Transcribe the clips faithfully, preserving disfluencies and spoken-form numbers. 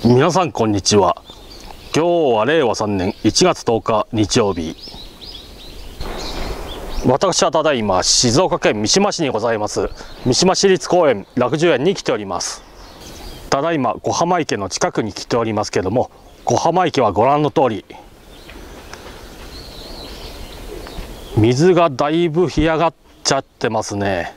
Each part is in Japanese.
皆さんこんにちは。今日はれいわさんねんいちがつとおか日曜日。私はただいま静岡県三島市にございます三島市立公園楽寿園に来ております。ただいま小浜池の近くに来ておりますけども、小浜池はご覧の通り水がだいぶ干上がっちゃってますね。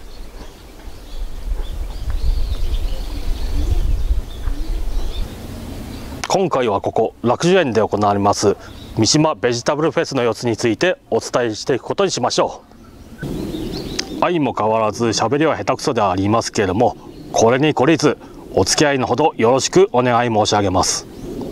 今回はここ楽寿園で行われます三島ベジタブルフェスの様子についてお伝えしていくことにしましょう。相も変わらず喋りは下手くそではありますけれども、これに懲りずお付き合いのほどよろしくお願い申し上げます。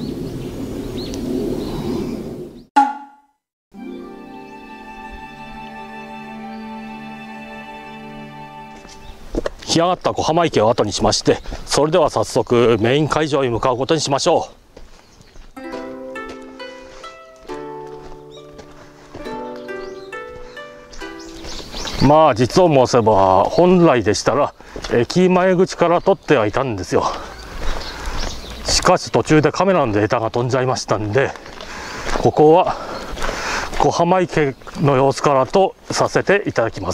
干上がった小浜池を後にしまして、それでは早速メイン会場に向かうことにしましょう。まあ実を申せば本来でしたら駅前口から撮ってはいたんですよ。しかし途中でカメラのデータが飛んじゃいましたんで、ここは小浜池の様子からとさせていただきます。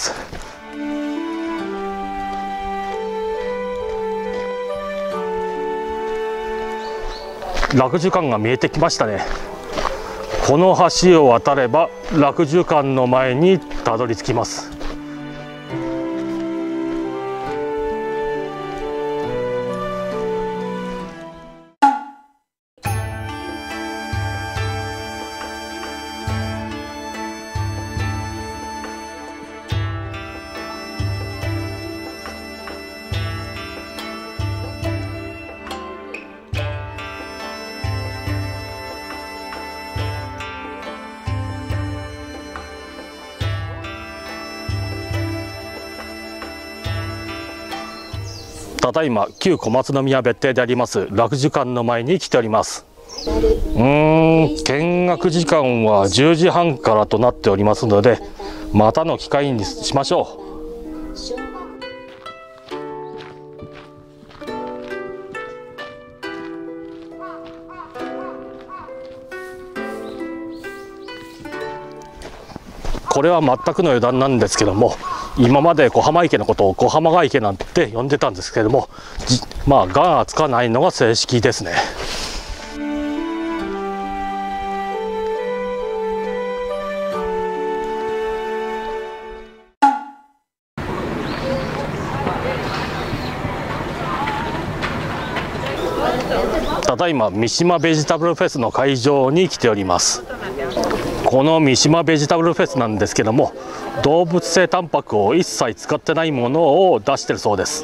楽寿館が見えてきましたね。この橋を渡れば楽寿館の前にたどり着きます。ただいま旧小松宮別邸であります楽寿館の前に来ております。うーん見学時間はじゅうじはんからとなっておりますので、またの機会にしましょう。これは全くの余談なんですけども、今まで小浜池のことを小浜ヶ池なんて呼んでたんですけれども、まあ「が」がつかないのが正式ですね。ただいま三島ベジタブルフェスの会場に来ております。この三島ベジタブルフェスなんですけども、動物性タンパクを一切使ってないものを出してるそうです。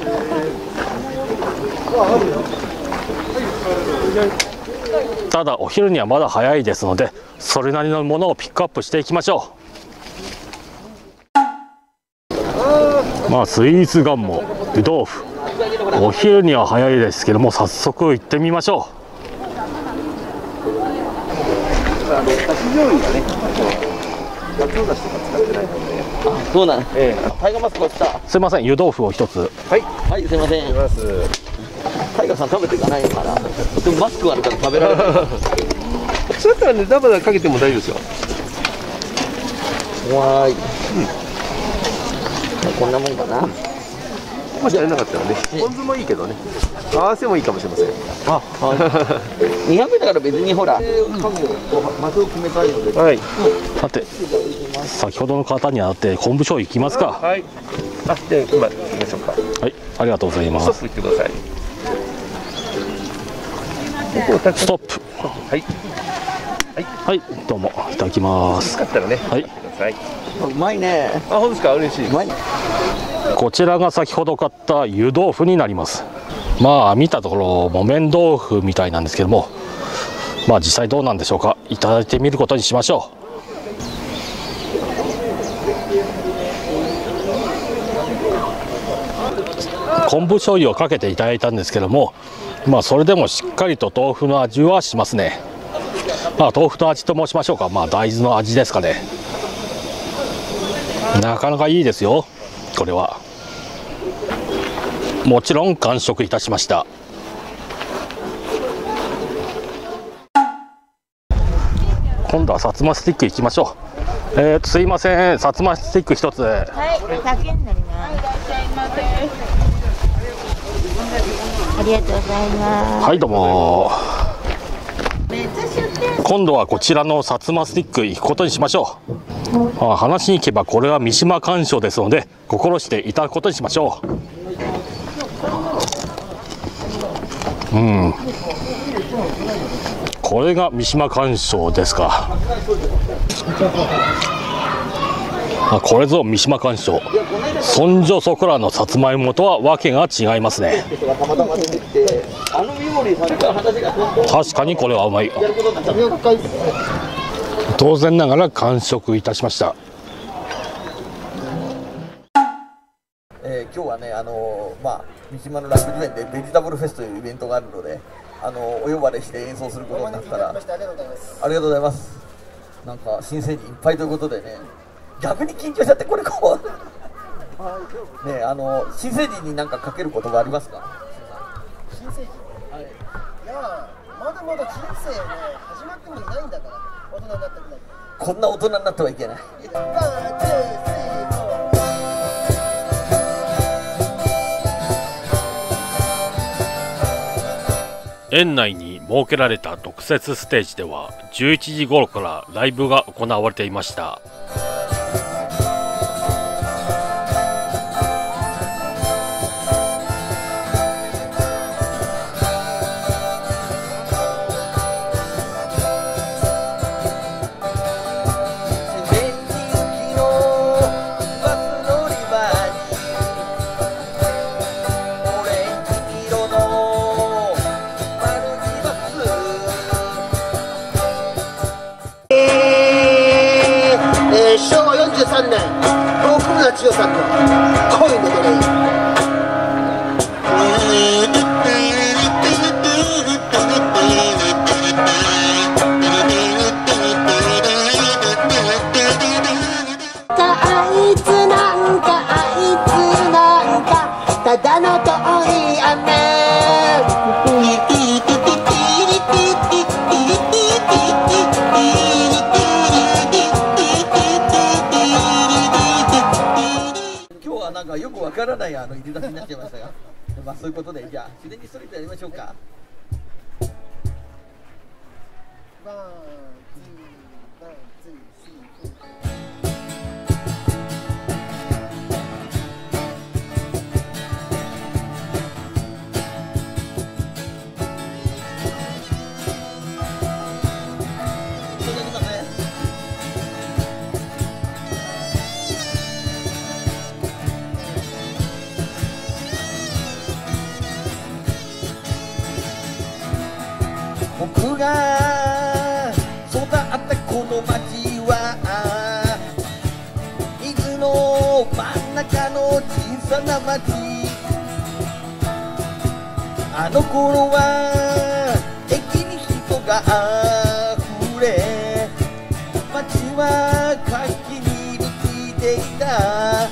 ただお昼にはまだ早いですので、それなりのものをピックアップしていきましょう。まあスイーツガンモ、湯豆腐、お昼には早いですけども、早速行ってみましょう。 そうなん。ええ。タイガーマスク落ちた。 すいません、湯豆腐を一つ。 はい。はい、すいません。タイガーさん食べていかないのかな。でもマスクあるから食べられない。 そうやったらね、ダバダかけても大丈夫ですよ。 わーい。うん。こんなもんかな。 もしやれなかったらね、ポン酢もいいけどね。合わせもいいかもしれません。 あ、はい。にひゃくだから別にほら、マスを決めたいので。 はい。 さて、先ほどの方にあって昆布醤油いきますか。 はい。あ、で今行きましょうか。 はい、ありがとうございます。 ストップ言ってください。 ストップ。 はい。 はい、はい、どうもいただきます。 よかったらね。 はい。 うまいね。 あ、本当ですか。嬉しい。 うまい。 こちらが先ほど買った湯豆腐になります。まあ見たところ木綿豆腐みたいなんですけども、まあ実際どうなんでしょうか。いただいてみることにしましょう。昆布醤油をかけていただいたんですけども、まあそれでもしっかりと豆腐の味はしますね。まあ豆腐の味と申しましょうか。まあ大豆の味ですかね。なかなかいいですよ。これはもちろん完食いたしました。 今度は薩摩スティックいきましょう。えーとすいません、薩摩スティック一つ。 はい、ひゃくえんになります。いらっしゃいませ。ありがとうございます。 はい、どうも。 めっちゃ出店。 今度はこちらの薩摩スティック行くことにしましょう。あ、話に行けばこれは三島甘賞ですので心していただくことにしましょう。うん、これが三島甘賞ですか。あ、これぞ三島甘賞。そんじょそこらのさつまいもとはわけが違いますね。確かにこれはうまい。当然ながら完食いたしました。 えー、今日はね、あのー、まあ三島の楽寿園でベジタブルフェスというイベントがあるので、あのー、お呼ばれして演奏することになったら、ありがとうございます。ありがとうございます。なんか新成人いっぱいということでね、逆に緊張しちゃって、これこうね、あのー、新成人に何かかける言葉ありますか？ 新成人、はい、いやまだまだ人生ね始まってもいないんだから、大人になったくらい。 こんな大人になってはいけない。 園内に設けられた特設ステージではじゅういちじ頃からライブが行われていました。 しょうわよんじゅうさんねん、奥村千代さんの恋のドレイン。あいつなんかあいつなんかただの遠い雨。 なんかよくわからないあの入り出しになっちゃいましたが、まあそういうことで、じゃあ自然にストリートやりましょうか。ワン、ツー、ワン、ツー、スリー、フォー。僕が育ったこの町は伊豆の真ん中の小さな町。あの頃は駅に人があふれ、町は活気に満ちていた。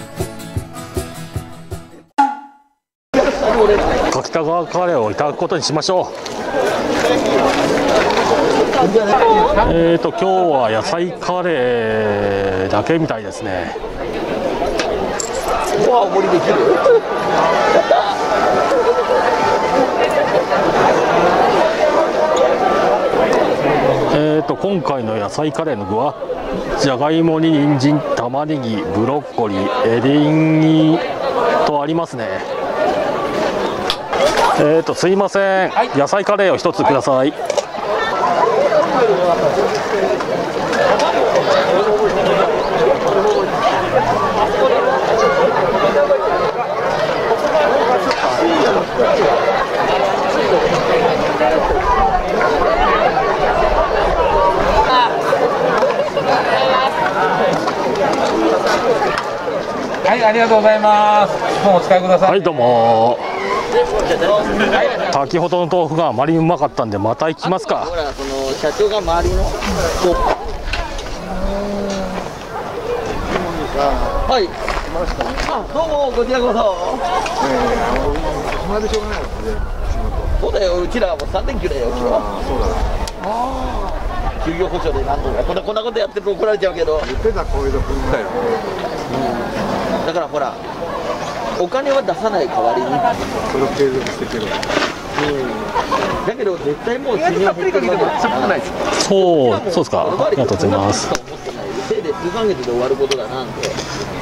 柿田川カレーをいただくことにしましょう。えーと今日は野菜カレーだけみたいですね。 わあ、盛りできる。 えーと今回の野菜カレーの具はじゃがいもに人参、玉ねぎ、ブロッコリー、エリンギとありますね。えーとすいません、はい、野菜カレーを一つください。 はい、ありがとうございます。もうお使いください。 はい、どうも。先ほどの豆腐があまりうまかったんでまた行きますか。 ほら、その社長が周りのはい、あ、どうもこちらこそ。暇でしょうがないですね。そうだよ、うちらはもうさん連休だよ。ああ、そうだ。ああ、 就業保障でなんとかこんなこんなことやってると怒られちゃうけど、 言ってたこういうの来るんだよ。 だからほらお金は出さない代わりにそれを継続していける。 だけど絶対もう収入減ってるわけじゃないですか。 そうそうですか。ありがとうございます。 せいで数ヶ月で終わることだなんて。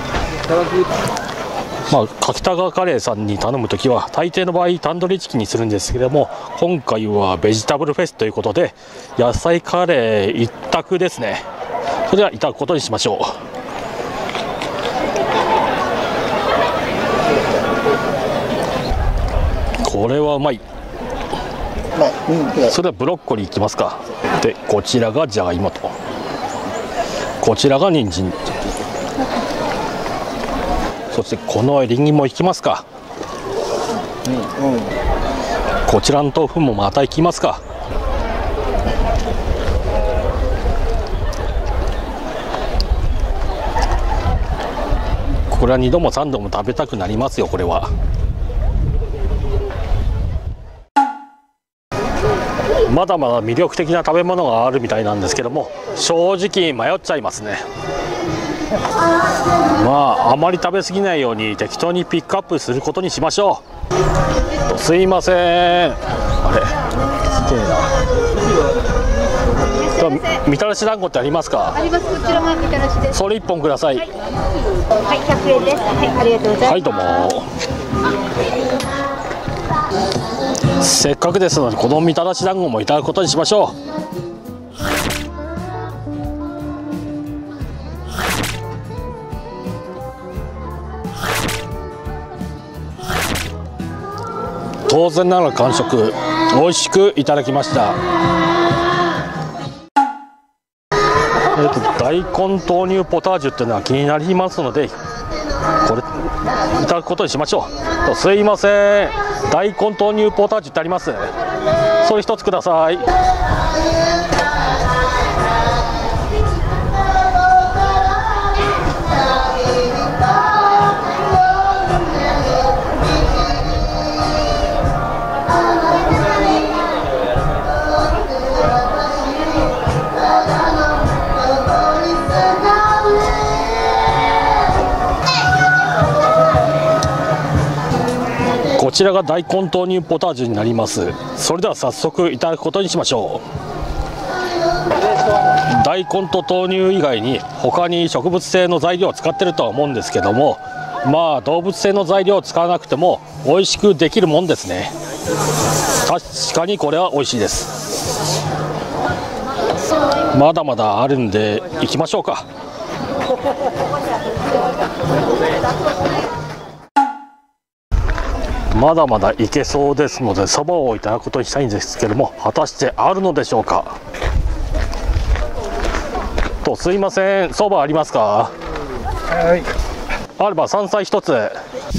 まあ、柿田川カレーさんに頼むときは大抵の場合タンドリーチキンにするんですけれども、今回はベジタブルフェスということで野菜カレー一択ですね。それではいただくことにしましょう。これはうまい。それではブロッコリーいきますか。でこちらがじゃがいもと、こちらが人参、そしてこのエリンギもいきますか。うんうん、こちらの豆腐もまたいきますか。これはにどもさんども食べたくなりますよ。これはまだまだ魅力的な食べ物があるみたいなんですけども、正直迷っちゃいますね。まああまり食べ過ぎないように適当にピックアップすることにしましょう。すいません。あれきれいな。みたらし団子ってありますか？ あります。こちらもみたらしです。 それいっぽんください。はい、 はい、ひゃくえんです。はい、ありがとうございます。 はい、どうも。せっかくですのでこのみたらし団子もいただくことにしましょう。当然ながら完食、美味しくいただきました。えーと大根豆乳ポタージュっていうのは気になりますので、これいただくことにしましょう。すいません、大根豆乳ポタージュってあります？それ一つください。こちらが大根豆乳ポタージュになります。それでは早速いただくことにしましょう。大根と豆乳以外に他に植物性の材料を使ってるとは思うんですけども、まあ動物性の材料を使わなくても美味しくできるもんですね。確かにこれは美味しいです。まだまだあるんで行きましょうか。まだまだいけそうですのでそばをいただくことにしたいんですけども、果たしてあるのでしょうか。とすいません、そばありますか？はい、あれば山菜一つ。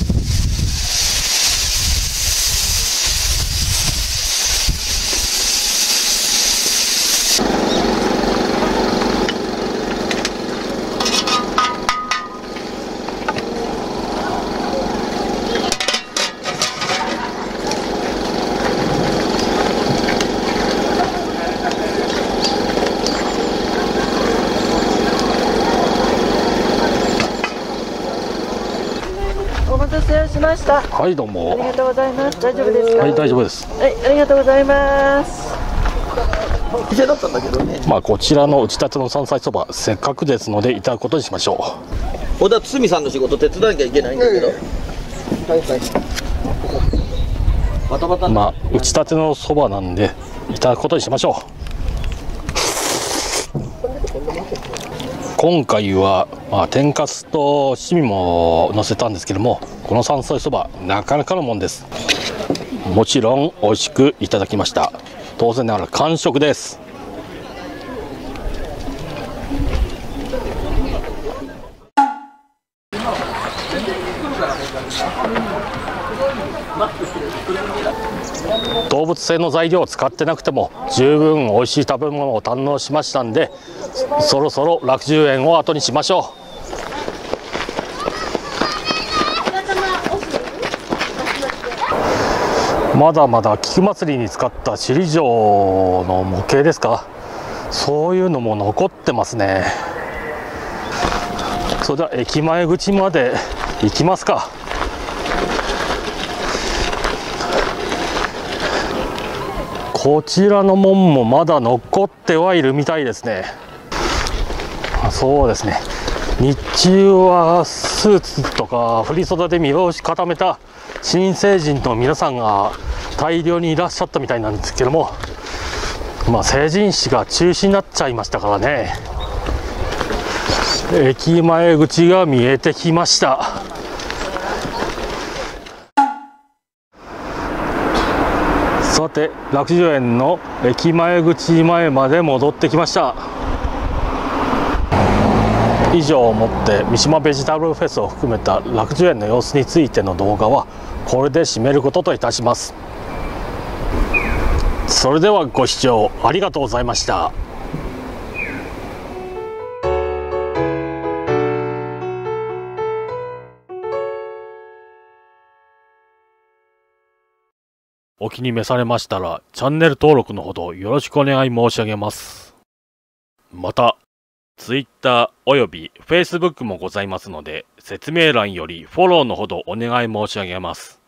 しました。 はい、どうも。 ありがとうございます。大丈夫ですか？ はい、大丈夫です。 はい、ありがとうございます。 店だったんだけどね。 まあこちらの打ち立ての山菜そば、せっかくですのでいただくことにしましょう。俺は堤さんの仕事手伝わなきゃいけないんだけど。はいはい。バタバタ。 まあ打ち立てのそばなんでいただくことにしましょう。今回は、まあ、天かすと七味も乗せたんですけども、この山菜そばなかなかのもんです。もちろん美味しくいただきました。当然ながら完食です。動物性の材料を使ってなくても十分美味しい食べ物を堪能しましたんで、そろそろ楽寿園を後にしましょう。まだまだ菊祭りに使った首里城の模型ですか、 そういうのも残ってますね。それでは駅前口まで行きますか。こちらの門もまだ残ってはいるみたいですね。そうですね、日中はスーツとか振り袖で身を固めた新成人の皆さんが大量にいらっしゃったみたいなんですけども、まあ、成人式が中止になっちゃいましたからね。駅前口が見えてきました。さて、楽寿園の駅前口前まで戻ってきました。以上をもって三島ベジタブルフェスを含めた楽寿園の様子についての動画はこれで締めることといたします。それではご視聴ありがとうございました。お気に召されましたらチャンネル登録のほどよろしくお願い申し上げます。またTwitter および Facebook もございますので、説明欄よりフォローのほどお願い申し上げます。